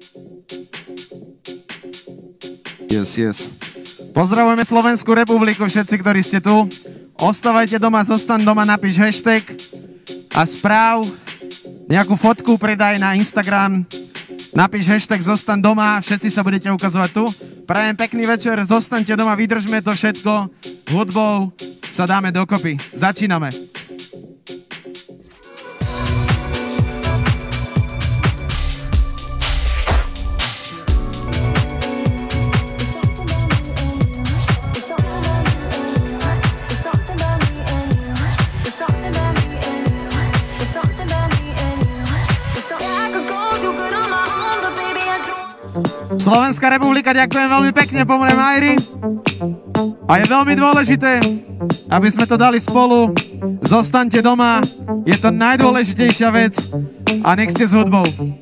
Yes. Pozdravujeme Slovenskú republiku, všetci, ktorí ste tu. Ostávajte doma, zostaň doma, napíš hashtag a správ nejakú fotku, pridaj na Instagram. Napíš hashtag zostaň doma a všetci sa budete ukazovať tu. Prajem pekný večer, zostaňte doma, vydržme to všetko. Hudbou sa dáme dokopy. Začíname. Slovenská republika, ďakujem veľmi pekne, pomôžem Majri. A je veľmi dôležité, aby sme to dali spolu. Zostaňte doma, je to najdôležitejšia vec a nech ste s hudbou.